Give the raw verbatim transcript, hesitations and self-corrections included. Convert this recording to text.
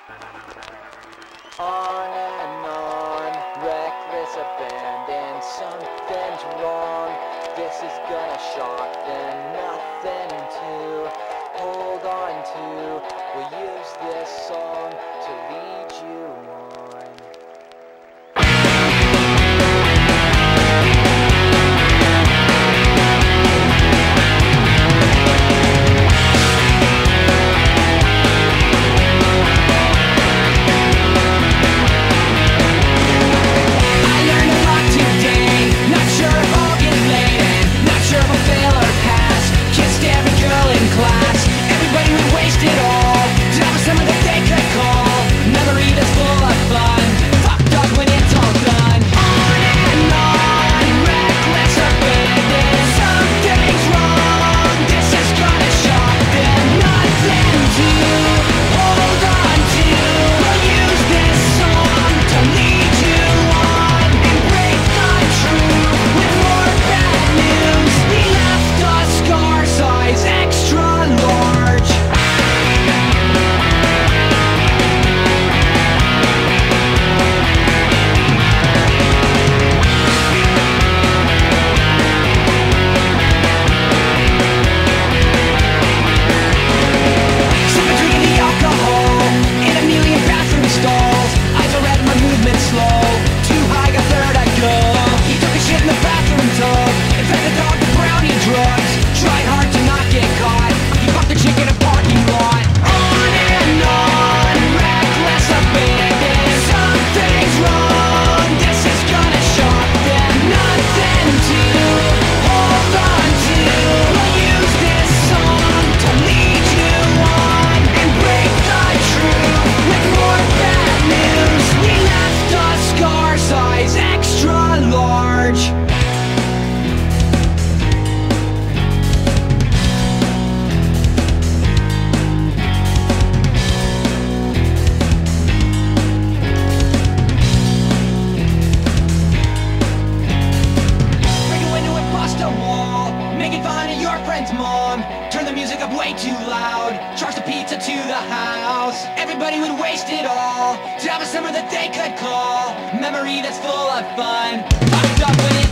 On and on, reckless abandon, something's wrong. This is gonna shock them, nothing to hold on to. We'll use this song to lead you on. Mom, turn the music up way too loud. Charge the pizza to the house. Everybody would waste it all to have a summer that they could call memory that's full of fun. Fucked up when it